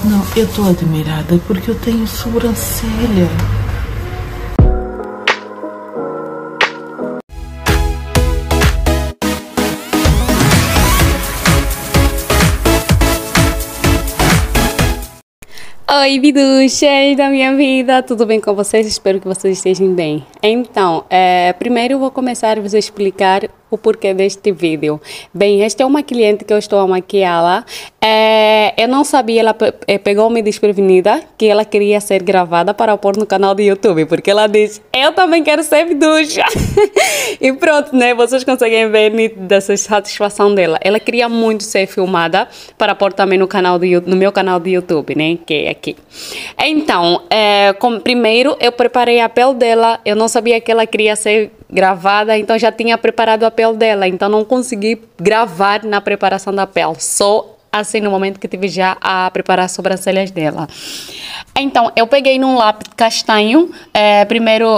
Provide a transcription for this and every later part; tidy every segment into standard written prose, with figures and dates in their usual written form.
Não, eu tô admirada porque eu tenho sobrancelha. Oi, biduchas da minha vida, tudo bem com vocês? Espero que vocês estejam bem. Então, primeiro eu vou começar a vos explicar o porquê deste vídeo. Bem, esta é uma cliente que eu estou a maquiá-la. Eu não sabia, ela pegou-me desprevenida que ela queria ser gravada para pôr no canal do YouTube, porque ela disse, eu também quero ser biducha. E pronto, né? Vocês conseguem ver dessa satisfação dela. Ela queria muito ser filmada para pôr também no meu canal do YouTube, né? Que é aqui. Então, primeiro eu preparei a pele dela. Eu não sabia que ela queria ser gravada, então já tinha preparado a pele dela. Então não consegui gravar na preparação da pele. Só assim no momento que tive já a preparar as sobrancelhas dela. Então, eu peguei num lápis castanho. Primeiro,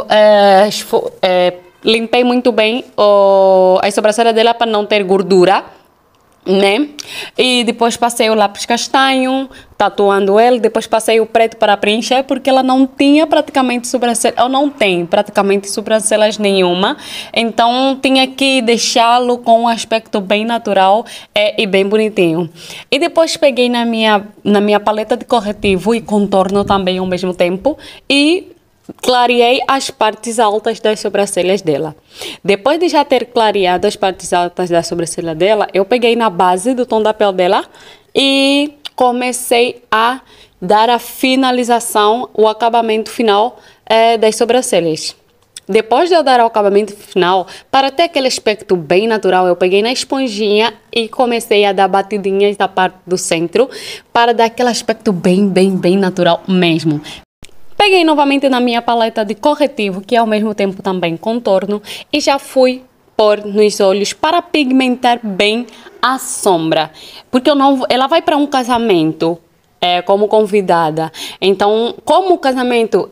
limpei muito bem as sobrancelhas dela para não ter gordura, né? E depois passei o lápis castanho, tatuando ele. Depois passei o preto para preencher, porque ela não tinha praticamente sobrancelha, ou não tem praticamente sobrancelhas nenhuma. Então tinha que deixá-lo com um aspecto bem natural e bem bonitinho. E depois peguei na minha paleta de corretivo e contorno também ao mesmo tempo e clareei as partes altas das sobrancelhas dela. Depois de já ter clareado as partes altas da sobrancelha dela, eu peguei na base do tom da pele dela e comecei a dar a finalização, o acabamento final das sobrancelhas. Depois de eu dar o acabamento final, para ter aquele aspecto bem natural, eu peguei na esponjinha e comecei a dar batidinhas da parte do centro para dar aquele aspecto bem natural mesmo. Peguei novamente na minha paleta de corretivo, que é ao mesmo tempo também contorno, e já fui pôr nos olhos para pigmentar bem a sombra. Porque ela vai para um casamento como convidada. Então, como o casamento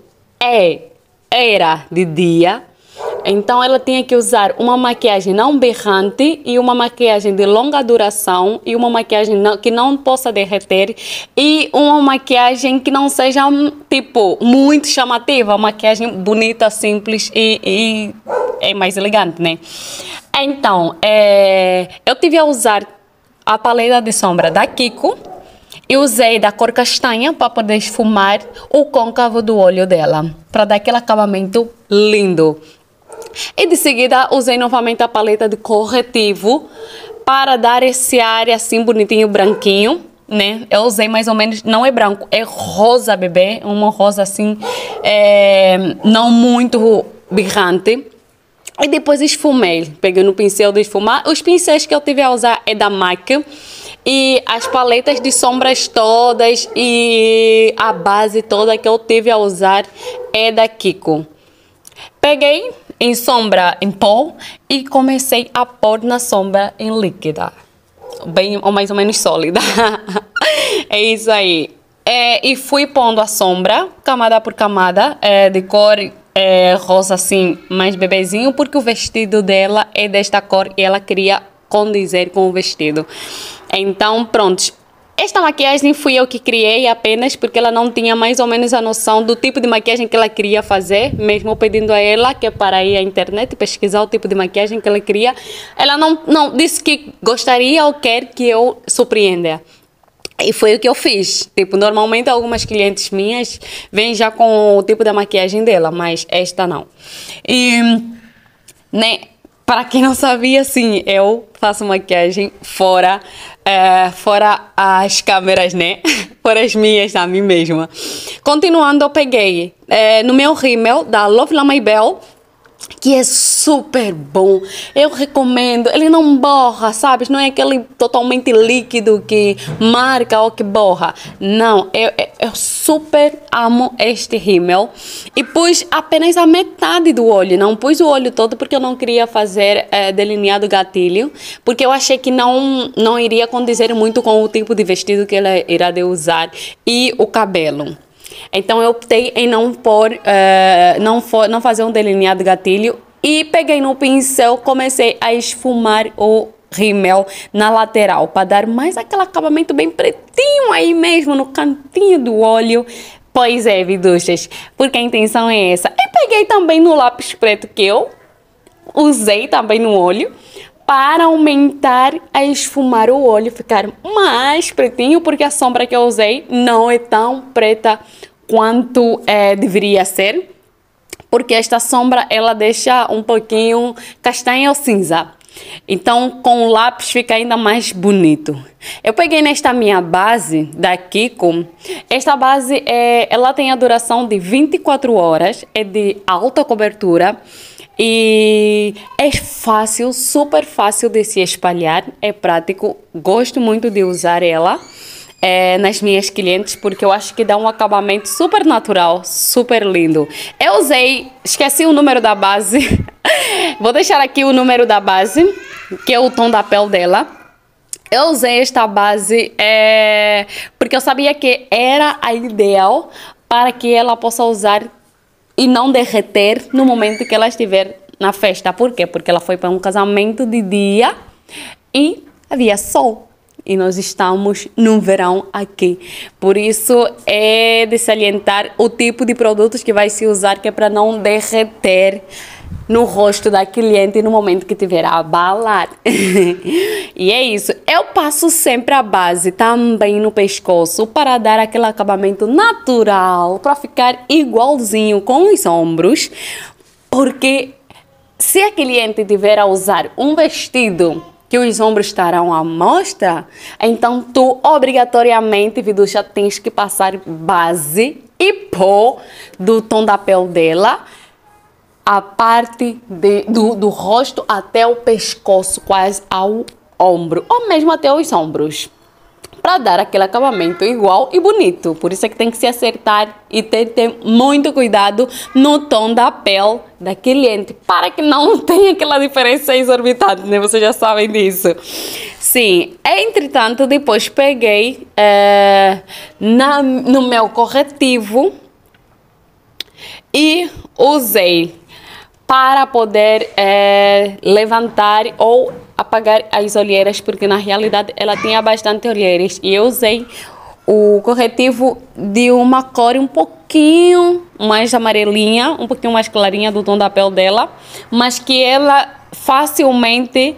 era de dia, então ela tinha que usar uma maquiagem não berrante e uma maquiagem de longa duração e uma maquiagem que não possa derreter e uma maquiagem que não seja tipo muito chamativa, uma maquiagem bonita, simples e mais elegante, né? Então, eu tive a usar a paleta de sombra da Kiko e usei da cor castanha para poder esfumar o côncavo do olho dela, para dar aquele acabamento lindo. E de seguida usei novamente a paleta de corretivo para dar esse ar assim bonitinho, branquinho, né? Eu usei mais ou menos, não é branco, é rosa bebê, uma rosa assim, não muito berrante. E depois esfumei, peguei no pincel de esfumar. Os pincéis que eu tive a usar é da MAC. E as paletas de sombras todas e a base toda que eu tive a usar é da Kiko. Peguei em sombra em pó e comecei a pôr na sombra em líquida, bem ou mais ou menos sólida. É isso aí. E fui pondo a sombra, camada por camada, de cor rosa assim, mais bebezinho, porque o vestido dela é desta cor e ela queria condizer com o vestido. Então, pronto. Esta maquiagem fui eu que criei apenas porque ela não tinha mais ou menos a noção do tipo de maquiagem que ela queria fazer, mesmo pedindo a ela que é para ir à internet pesquisar o tipo de maquiagem que ela queria. Ela não disse que gostaria ou quer que eu surpreenda. E foi o que eu fiz. Tipo, normalmente algumas clientes minhas vêm já com o tipo da maquiagem dela, mas esta não. E, né, para quem não sabia, sim, eu faço maquiagem fora as câmeras, né? Fora as minhas, a mim mesma. Continuando, eu peguei no meu rímel da Love La Maybelle, que é super bom. Eu recomendo. Ele não borra, sabe? Não é aquele totalmente líquido que marca ou que borra. Não, eu super amo este rímel. E pus apenas a metade do olho. Não pus o olho todo porque eu não queria fazer delineado gatilho. Porque eu achei que não iria condizer muito com o tipo de vestido que ela irá de usar e o cabelo. Então eu optei em não fazer um delineado de gatilho e peguei no pincel, comecei a esfumar o rímel na lateral, para dar mais aquele acabamento bem pretinho aí mesmo, no cantinho do olho. Pois é, viduchas, porque a intenção é essa. Eu peguei também no lápis preto que eu usei também no olho, para aumentar a esfumar o olho, ficar mais pretinho, porque a sombra que eu usei não é tão preta quanto deveria ser, porque esta sombra ela deixa um pouquinho castanho ou cinza. Então, com o lápis fica ainda mais bonito. Eu peguei nesta minha base da Kiko. Esta base, ela tem a duração de 24 horas, é de alta cobertura. E é fácil, super fácil de se espalhar, é prático, gosto muito de usar ela nas minhas clientes, porque eu acho que dá um acabamento super natural, super lindo. Eu usei, esqueci o número da base, vou deixar aqui o número da base, que é o tom da pele dela. Eu usei esta base porque eu sabia que era a ideal para que ela possa usar e não derreter no momento que ela estiver na festa. Por quê? Porque ela foi para um casamento de dia e havia sol. E nós estamos no verão aqui. Por isso é de salientar o tipo de produtos que vai se usar, que é para não derreter no rosto da cliente no momento que estiver a balar. E é isso. Eu passo sempre a base também no pescoço para dar aquele acabamento natural, para ficar igualzinho com os ombros, porque se a cliente tiver a usar um vestido que os ombros estarão à mostra, então tu obrigatoriamente, viducha, tens que passar base e pôr do tom da pele dela a parte do rosto até o pescoço, quase ao ombro, ou mesmo até os ombros, para dar aquele acabamento igual e bonito. Por isso é que tem que se acertar e ter muito cuidado no tom da pele da cliente, para que não tenha aquela diferença exorbitante, né? Vocês já sabem disso. Sim, entretanto, depois peguei no meu corretivo e usei para poder levantar ou apagar as olheiras, porque na realidade ela tinha bastante olheiras, e eu usei o corretivo de uma cor um pouquinho mais amarelinha, um pouquinho mais clarinha do tom da pele dela, mas que ela facilmente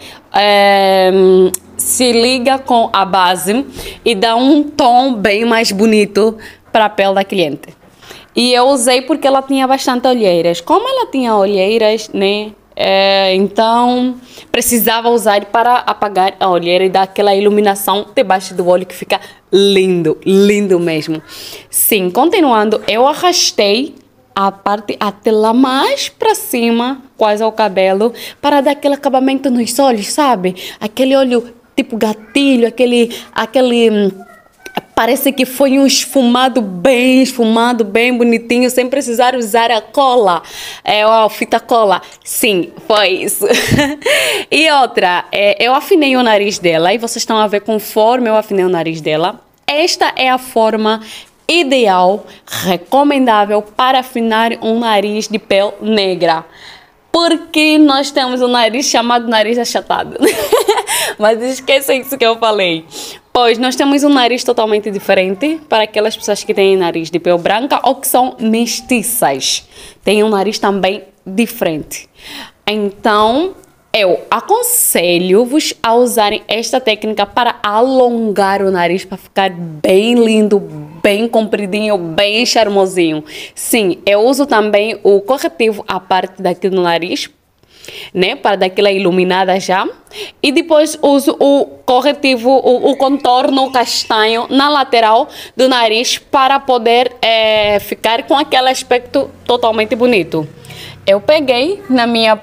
se liga com a base e dá um tom bem mais bonito para a pele da cliente. E eu usei porque ela tinha bastante olheiras. Como ela tinha olheiras, né? Então, precisava usar para apagar a olheira e dar aquela iluminação debaixo do olho que fica lindo, lindo mesmo. Sim, continuando, eu arrastei a parte até lá mais para cima, quase ao cabelo, para dar aquele acabamento nos olhos, sabe? Aquele olho tipo gatilho, aquele parece que foi um esfumado, bem bonitinho, sem precisar usar a cola, a fita cola. Sim, foi isso. E outra, eu afinei o nariz dela, e vocês estão a ver conforme eu afinei o nariz dela. Esta é a forma ideal, recomendável para afinar um nariz de pele negra. Porque nós temos um nariz chamado nariz achatado. Mas esqueçam isso que eu falei. Pois nós temos um nariz totalmente diferente para aquelas pessoas que têm nariz de pele branca ou que são mestiças. Tem um nariz também diferente. Então, eu aconselho-vos a usarem esta técnica para alongar o nariz, para ficar bem lindo, bem compridinho, bem charmosinho. Sim, eu uso também o corretivo à parte daqui do nariz, né, para dar aquela iluminada já. E depois uso o corretivo, o contorno castanho na lateral do nariz para poder ficar com aquele aspecto totalmente bonito. Eu peguei na minha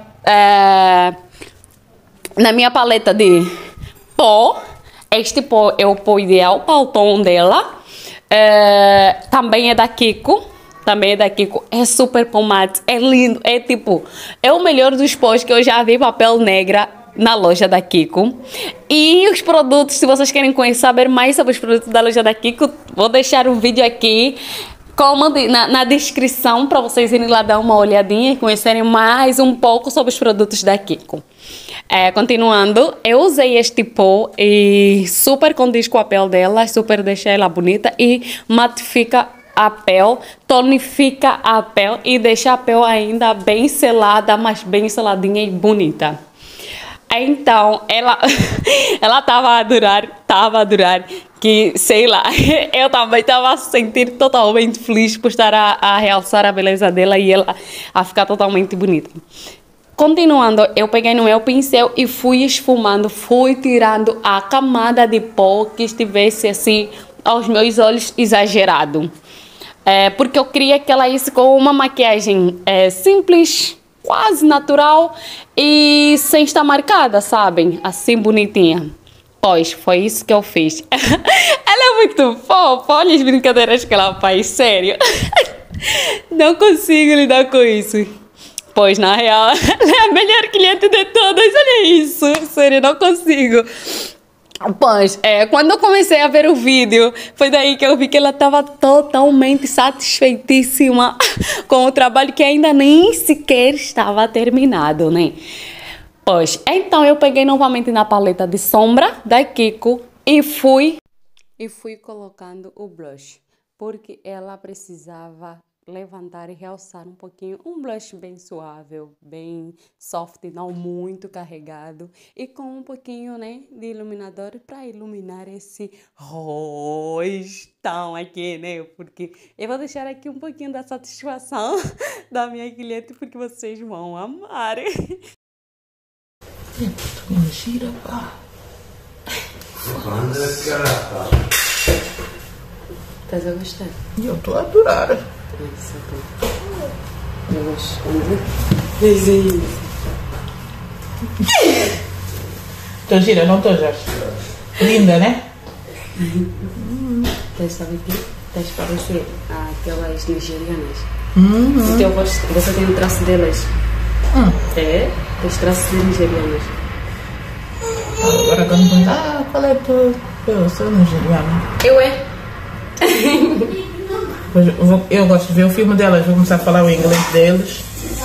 paleta de pó, este pó é o pó ideal para o tom dela. Também é da Kiko. É super pomade, é lindo, é o melhor dos pós que eu já vi papel negra na loja da Kiko. E os produtos, se vocês querem saber mais sobre os produtos da loja da Kiko, vou deixar um vídeo aqui na descrição para vocês irem lá dar uma olhadinha e conhecerem mais um pouco sobre os produtos da Kiko. Continuando, eu usei este pó e super condiz com a pele dela, super deixa ela bonita e matifica a pele, tonifica a pele e deixa a pele ainda bem selada, mas bem seladinha e bonita. Então, ela ela tava a adorar, que, sei lá, eu também estava a se sentir totalmente feliz por estar a realçar a beleza dela e ela a ficar totalmente bonita. Continuando, eu peguei no meu pincel e fui esfumando, fui tirando a camada de pó que estivesse assim aos meus olhos exagerado. Porque eu queria que ela ia com uma maquiagem simples, quase natural e sem estar marcada, sabem? Assim bonitinha. Pois, foi isso que eu fiz. Ela é muito fofa, olha as brincadeiras que ela faz, sério. Não consigo lidar com isso. Pois, na real, ela é a melhor cliente de todas, olha isso. Sério, não consigo. Pois, quando eu comecei a ver o vídeo, foi daí que eu vi que ela estava totalmente satisfeitíssima com o trabalho que ainda nem sequer estava terminado, né? Pois, então eu peguei novamente na paleta de sombra da Kiko e fui colocando o blush, porque ela precisava levantar e realçar um pouquinho, um blush bem suave, bem soft, não muito carregado e com um pouquinho, né, de iluminador para iluminar esse rostão aqui, né, porque eu vou deixar aqui um pouquinho da satisfação da minha cliente, porque vocês vão amar. Mentira, pá. Estás a gostar? Eu tô a adorar. Isso, eu gosto. Beijinho. Tô gira, não tô, Jorge? Linda, né? Sabe aqui? Estás a parecer aquelas nigerianas. Uhum. Então, você tem o traço delas. Tens traços de nigerianas. Agora quando me perguntam, qual é tu? Eu sou nigeriana. Eu é? Eu gosto de ver o filme delas, vou começar a falar o inglês deles.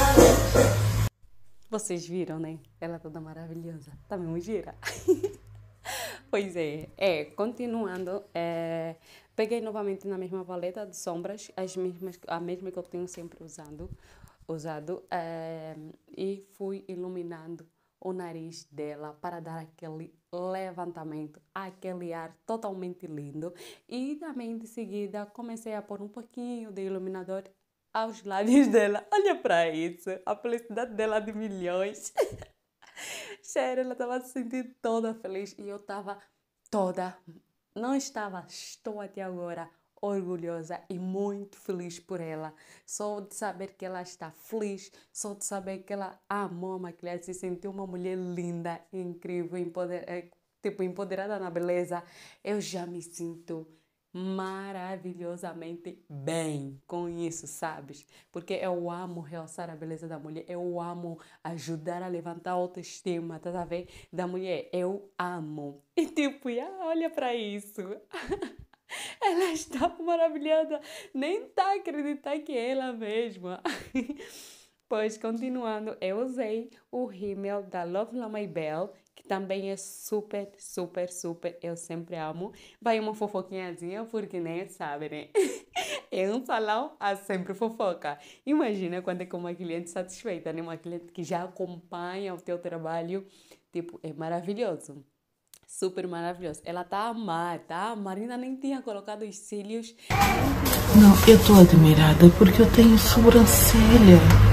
Vocês viram, né? Ela é toda maravilhosa. Tá mesmo gira. Pois continuando, peguei novamente na mesma paleta de sombras, a mesma que eu tenho sempre usado, e fui iluminando o nariz dela para dar aquele levantamento, aquele ar totalmente lindo. E também de seguida comecei a pôr um pouquinho de iluminador aos lábios dela. Olha para isso, a felicidade dela de milhões. Sério, ela estava se sentindo toda feliz e eu estava toda, não estava, estou até agora orgulhosa e muito feliz por ela. Só de saber que ela está feliz, só de saber que ela amou a maquilhagem, se sentiu uma mulher linda, incrível, empoderada na beleza, eu já me sinto maravilhosamente bem com isso, sabes? Porque eu amo realçar a beleza da mulher, eu amo ajudar a levantar a autoestima, tá a ver? Da mulher, eu amo. E olha para isso. Ela está maravilhada, nem tá acreditando que é ela mesma. Pois, continuando, eu usei o rímel da Love La Maybelle, que também é super, super, super, eu sempre amo. Vai uma fofoquinhazinha, porque nem sabe, né? É um salão, há sempre fofoca. Imagina quando é com uma cliente satisfeita, né? Uma cliente que já acompanha o teu trabalho, é maravilhoso. Super maravilhoso. Ela tá a amar, tá a amar. Ainda nem tinha colocado os cílios. Não, eu tô admirada porque eu tenho sobrancelha.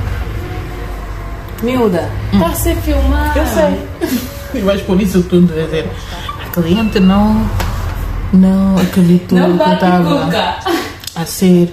Miúda, tá a ser filmado. Eu sei. Mas por isso tudo, quer dizer, a cliente não acreditou que eu estava a ser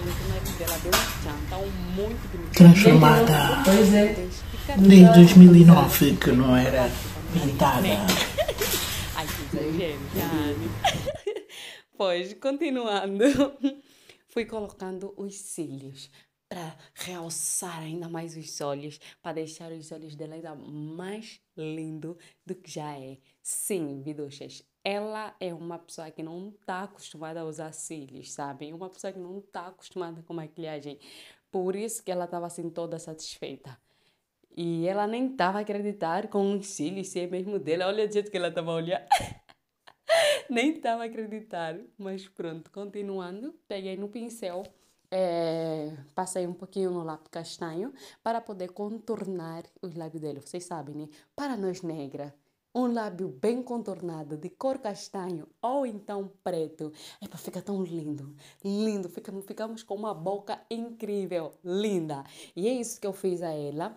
transformada. Pois é. Desde 2009 que não era pintada. Ai, que exagero, Jane. Pois, continuando, fui colocando os cílios para realçar ainda mais os olhos, para deixar os olhos dela ainda mais lindo do que já é. Sim, viduchas, ela é uma pessoa que não está acostumada a usar cílios, sabe? Uma pessoa que não está acostumada com maquilhagem. Por isso que ela estava assim toda satisfeita. E ela nem estava a acreditar com os cílios, se é mesmo dela. Olha o jeito que ela estava a olhar. Nem estava a acreditar. Mas pronto, continuando. Peguei no pincel, passei um pouquinho no lápis castanho para poder contornar os lábios dela. Vocês sabem, né? Para nós negras, um lábio bem contornado, de cor castanho ou então preto. Epa, fica tão lindo, lindo. Ficamos com uma boca incrível, linda. E é isso que eu fiz a ela.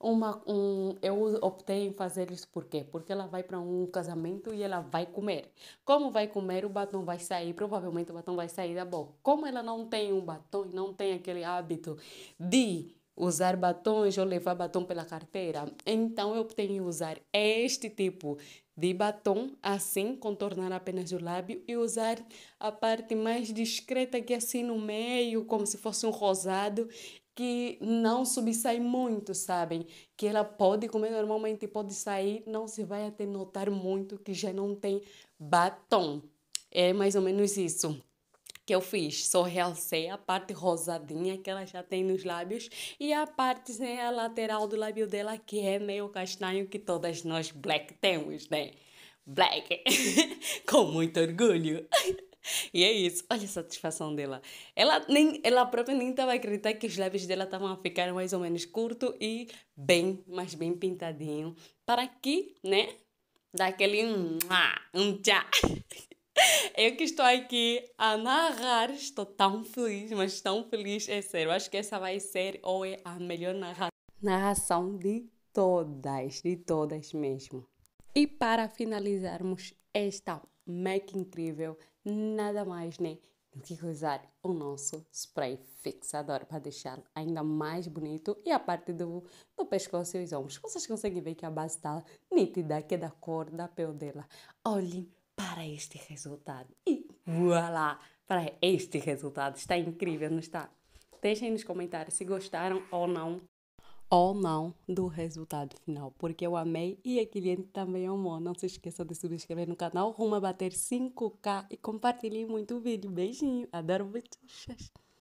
Eu optei em fazer isso por quê? Porque ela vai para um casamento e ela vai comer. Como vai comer, o batom vai sair, provavelmente o batom vai sair da boca. Como ela não tem um batom, não tem aquele hábito de usar batons ou levar batom pela carteira, então eu optei em usar este tipo de batom, assim, contornar apenas o lábio e usar a parte mais discreta que é assim no meio, como se fosse um rosado, que não subsai muito, sabem? Que ela pode comer normalmente, pode sair, não se vai até notar muito que já não tem batom. É mais ou menos isso que eu fiz. Só realcei a parte rosadinha que ela já tem nos lábios e a parte, né, a lateral do lábio dela que é meio castanho que todas nós black temos, né? Black. Com muito orgulho. E é isso. Olha a satisfação dela. Ela própria nem estava a acreditar que os lábios dela estavam a ficar mais ou menos curto e bem, mas bem pintadinho. Para que, né? Dar aquele um tchá. Eu que estou aqui a narrar, estou tão feliz, mas tão feliz, é sério. Acho que essa vai ser ou é a melhor narração de todas mesmo. E para finalizarmos esta make incrível, nada mais, né, do que usar o nosso spray fixador para deixar ainda mais bonito e a parte do pescoço e os ombros. Vocês conseguem ver que a base está nítida, que é da cor da pele dela. Olhem para este resultado. E voilá! Para este resultado. Está incrível, não está? Deixem nos comentários se gostaram ou não do resultado final, porque eu amei e a cliente também amou. Não se esqueça de se inscrever no canal, rumo a bater 5K e compartilhem muito o vídeo. Beijinho, adoro bochechas.